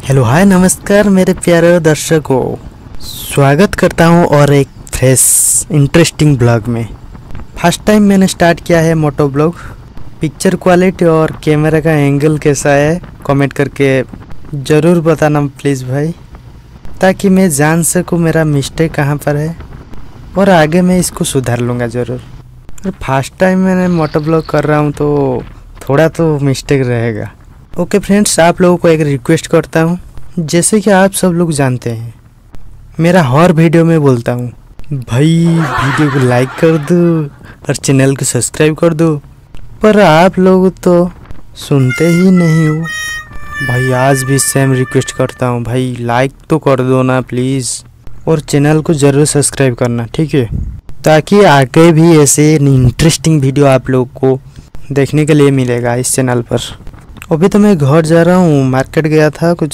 Hello hi नमस्कार मेरे प्यारे दर्शकों, स्वागत करता हूं और एक फ्रेश इंटरेस्टिंग ब्लॉग में। फर्स्ट टाइम मैंने स्टार्ट किया है मोटो ब्लॉग। पिक्चर क्वालिटी और कैमरा का एंगल कैसा है कमेंट करके ज़रूर बताना प्लीज़ भाई, ताकि मैं जान सकूं मेरा मिस्टेक कहां पर है और आगे मैं इसको सुधार लूँगा ज़रूर। और फर्स्ट टाइम मैंने मोटो ब्लॉग कर रहा हूं तो थोड़ा तो मिस्टेक रहेगा। ओके फ्रेंड्स, आप लोगों को एक रिक्वेस्ट करता हूँ, जैसे कि आप सब लोग जानते हैं मेरा हर वीडियो में बोलता हूँ भाई वीडियो को लाइक कर दो और चैनल को सब्सक्राइब कर दो, पर आप लोग तो सुनते ही नहीं हो भाई। आज भी सेम रिक्वेस्ट करता हूँ भाई, लाइक तो कर दो ना प्लीज़, और चैनल को ज़रूर सब्सक्राइब करना, ठीक है, ताकि आगे भी ऐसे इंटरेस्टिंग वीडियो आप लोग को देखने के लिए मिलेगा इस चैनल पर। अभी तो मैं घर जा रहा हूँ, मार्केट गया था, कुछ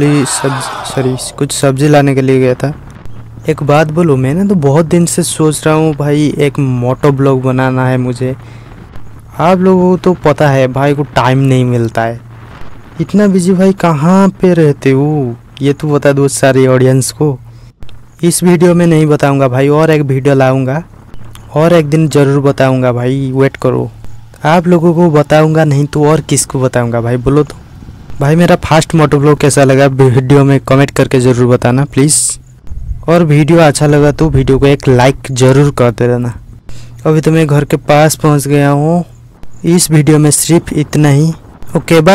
सब्जी लाने के लिए गया था। एक बात बोलूँ, मैंने तो बहुत दिन से सोच रहा हूँ भाई एक मोटो ब्लॉग बनाना है मुझे। आप लोगों को तो पता है भाई को टाइम नहीं मिलता है, इतना बिजी भाई कहाँ पे रहते हो ये तो बता दो सारे ऑडियंस को। इस वीडियो में नहीं बताऊँगा भाई, और एक वीडियो लाऊँगा और एक दिन ज़रूर बताऊँगा भाई, वेट करो। आप लोगों को बताऊंगा नहीं तो और किसको बताऊंगा भाई, बोलो तो। भाई मेरा फर्स्ट मोटो ब्लॉग कैसा लगा वीडियो में कमेंट करके ज़रूर बताना प्लीज़, और वीडियो अच्छा लगा तो वीडियो को एक लाइक ज़रूर कर देना। अभी तो मैं घर के पास पहुंच गया हूँ। इस वीडियो में सिर्फ इतना ही। Okay bye.